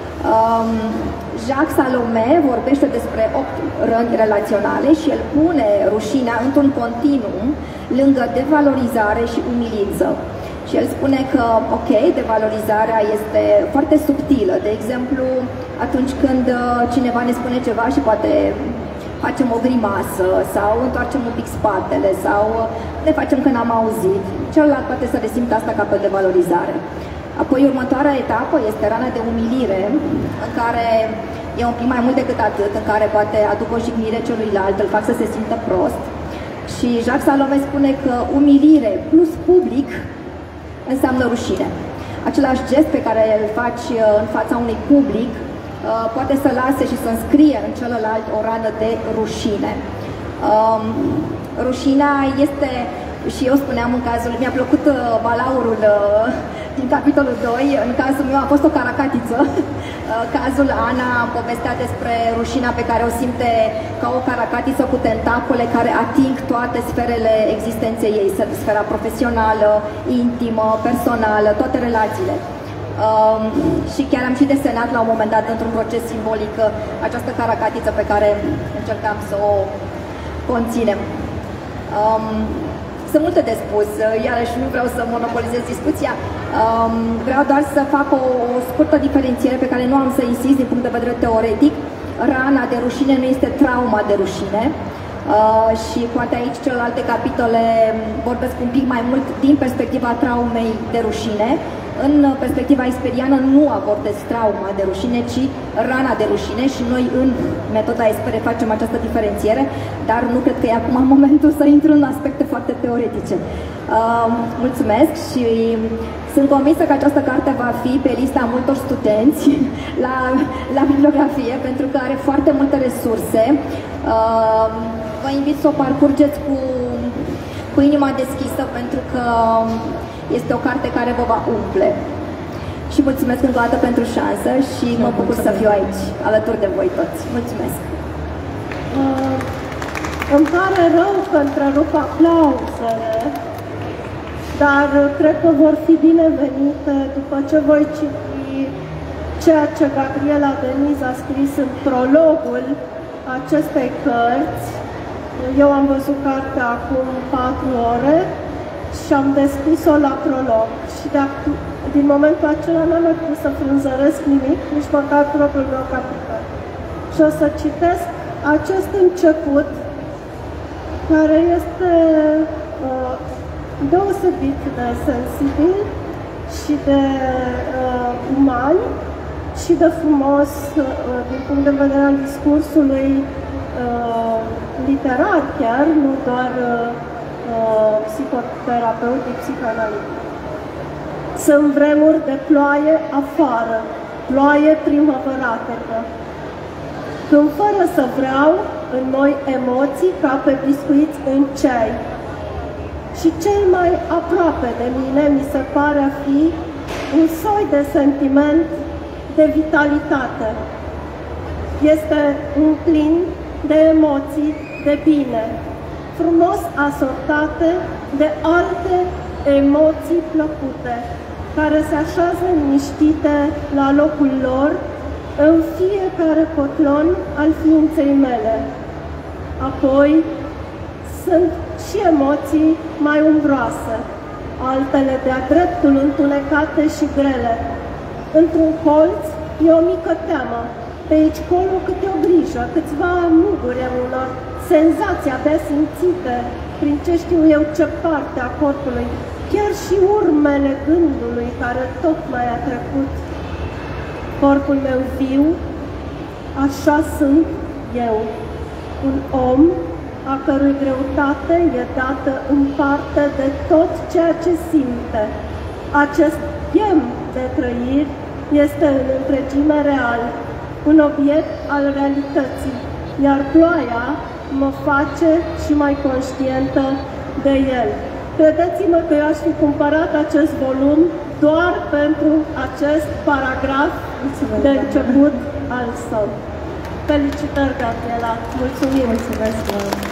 Jacques Salomé vorbește despre 8 răni relaționale și el pune rușinea într-un continuum lângă devalorizare și umilință. Și el spune că, ok, devalorizarea este foarte subtilă. De exemplu, atunci când cineva ne spune ceva și poate facem o grimasă sau întoarcem un pic spatele sau ne facem că n-am auzit, celălalt poate să resimtă asta ca pe devalorizare. Apoi următoarea etapă este rana de umilire, în care e un pic mai mult decât atât, în care poate aduc o jignire celuilalt, îl fac să se simtă prost. Și Jacques Salomé spune că umilire plus public înseamnă rușine. Același gest pe care îl faci în fața unui public poate să lase și să înscrie în celălalt o rană de rușine. Rușinea este, și eu spuneam în cazul, mi-a plăcut balaurul din capitolul 2. În cazul meu a fost o caracatiță. Cazul Ana povestea despre rușinea pe care o simte ca o caracatiță cu tentacole care ating toate sferele existenței ei, sfera profesională, intimă, personală, toate relațiile. Și chiar am și desenat la un moment dat, într-un proces simbolic, această caracatiță pe care încercam să o conținem. Sunt multe de spus, iarăși nu vreau să monopolizez discuția, vreau doar să fac o scurtă diferențiere pe care nu am să insist din punct de vedere teoretic. Rana de rușine nu este trauma de rușine și poate aici celelalte capitole vorbesc un pic mai mult din perspectiva traumei de rușine. În perspectiva experiană nu abordez trauma de rușine, ci rana de rușine și noi în metoda Espere facem această diferențiere, dar nu cred că e acum momentul să intru în aspecte foarte teoretice. Mulțumesc și sunt convinsă că această carte va fi pe lista multor studenți la bibliografie, pentru că are foarte multe resurse. Vă invit să o parcurgeți cu inima deschisă, pentru că este o carte care vă va umple. Și mulțumesc încă o dată pentru șansă și mă bucur să fiu aici, alături de voi toți. Mulțumesc! Îmi pare rău că întrerup aplauzele, dar cred că vor fi binevenite după ce voi citi ceea ce Gabriela Deniz a scris în prologul acestei cărți. Eu am văzut cartea acum 4 ore și am deschis-o la prolog și din momentul acela n-am mai putut să frunzăresc nimic, nici măcar propriul meu capitol. Și o să citesc acest început, care este deosebit de sensibil și de uman și de frumos din punct de vedere al discursului literar chiar, nu doar psihoterapeutic, psihanalitic. Sunt vremuri de ploaie afară, ploaie primăvăratică, când fără să vreau în noi emoții ca pe biscuiți în ceai. Și cel mai aproape de mine mi se pare a fi un soi de sentiment de vitalitate. Este un plin de emoții de bine, frumos asortate de alte emoții plăcute, care se așează liniștite la locul lor în fiecare cotlon al ființei mele. Apoi sunt și emoții mai umbroase, altele de-a dreptul întunecate și grele. Într-un colț e o mică teamă, pe aici colo câte o grijă, câțiva muguri unor senzații abia simțite prin ce știu eu ce parte a corpului, chiar și urmele gândului care tocmai a trecut. Corpul meu viu, așa sunt eu, un om a cărui greutate e dată în parte de tot ceea ce simte. Acest chem de trăiri este în întregime real, un obiect al realității, iar ploaia mă face și mai conștientă de el. Credeți-mă că eu aș fi cumpărat acest volum doar pentru acest paragraf de început al său. Felicitări, Gabriela! Mulțumim! Mulțumesc!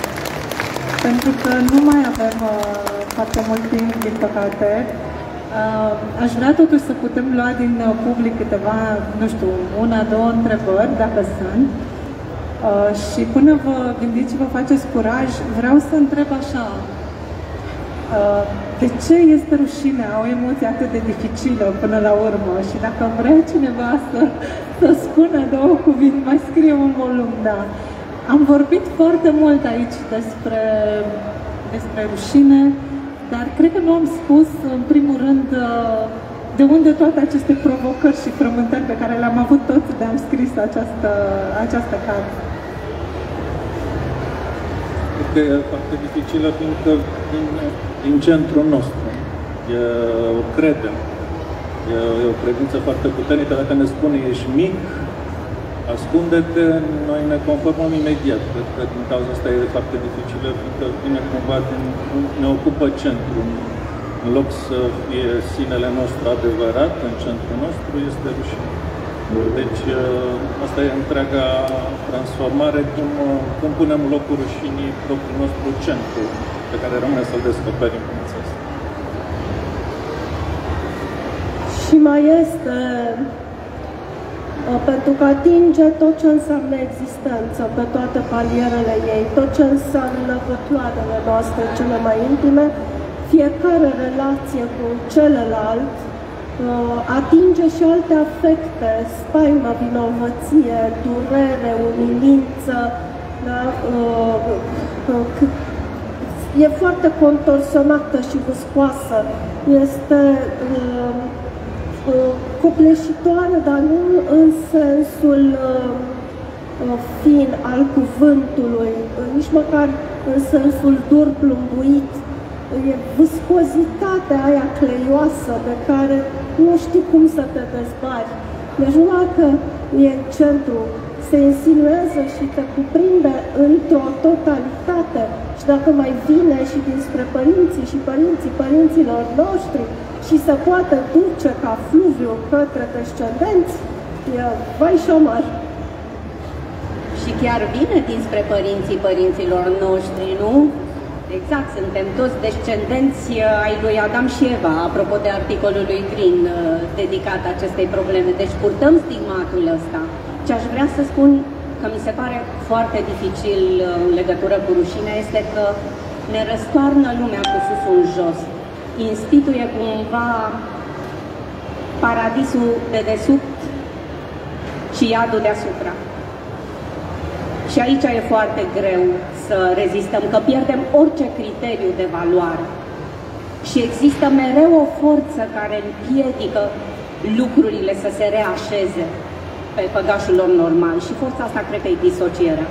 Pentru că nu mai avem foarte mult timp, din păcate, aș vrea totuși să putem lua din public câteva, nu știu, 1-2 întrebări, dacă sunt. Și până vă gândiți și vă faceți curaj, vreau să întreb așa, de ce este rușinea o emoție atât de dificilă până la urmă? Și dacă vrea cineva să spună 2 cuvinte, mai scrie un volum, da. Am vorbit foarte mult aici despre rușine, dar cred că nu am spus, în primul rând, de unde toate aceste provocări și frământări pe care le-am avut toți de am scris această carte. Cred că e foarte dificilă, fiindcă din centrul nostru. E o credere. E o credință foarte puternică. Dacă ne spune ești mic, ascunde-te, noi ne conformăm imediat. Cred că din cauza asta e foarte dificilă, fiindcă vine cumva ne ocupă centrul În loc să fie sinele nostru adevărat în centrul nostru, este rușine. Deci asta e întreaga transformare, cum punem locul rușinii propriul nostru centru, pe care rămâne să-l descoperim în asta. Și mai este, pentru că atinge tot ce înseamnă existență, pe toate palierele ei, tot ce înseamnă vătoarele noastre cele mai intime, fiecare relație cu celălalt atinge și alte afecte, spaimă, vinovăție, durere, umilință, da? E foarte contorsionată și viscoasă, este copleșitoare, dar nu în sensul fin al cuvântului, nici măcar în sensul dur plumbuit. E viscozitatea aia cleioasă de care nu știi cum să te dezbari. Deci numai că e în centru, se insinuează și te cuprinde într-o totalitate. Și dacă mai vine și dinspre părinții și părinților noștri și se poate duce ca fluviu către descendenți, e vai șomar. Și chiar vine dinspre părinților noștri, nu? Exact, suntem toți descendenți ai lui Adam și Eva, apropo de articolul lui Green dedicat acestei probleme. Deci purtăm stigmatul ăsta. Ce aș vrea să spun că mi se pare foarte dificil în legătură cu rușinea este că ne răstoarnă lumea cu susul în jos. Instituie cumva paradisul de desubt și iadul deasupra. Și aici e foarte greu să rezistăm, că pierdem orice criteriu de valoare. Și există mereu o forță care împiedică lucrurile să se reașeze pe făgașul lor normal. Și forța asta cred că e disocierea.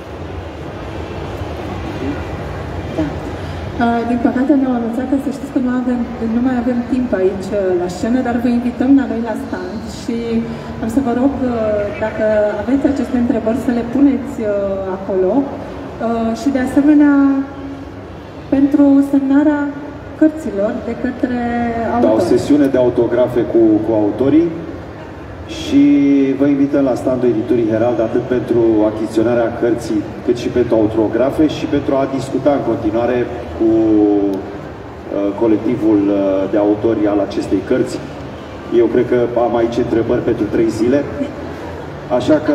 Da. Din păcate ne-au anunțat că să știți că nu mai avem timp aici la scenă, dar vă invităm la noi la stand și am să vă rog, dacă aveți aceste întrebări, să le puneți acolo și de asemenea pentru semnarea cărților de către autori. Da, o sesiune de autografe cu autorii și vă invităm la standul editurii Herald atât pentru achiziționarea cărții cât și pentru autografe și pentru a discuta în continuare cu colectivul de autori al acestei cărți. Eu cred că am aici întrebări pentru 3 zile, așa că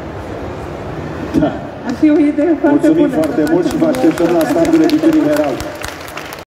da. Ar fi o idee foarte bună. Mulțumim foarte mult și vă așteptăm la standul editurii Herald.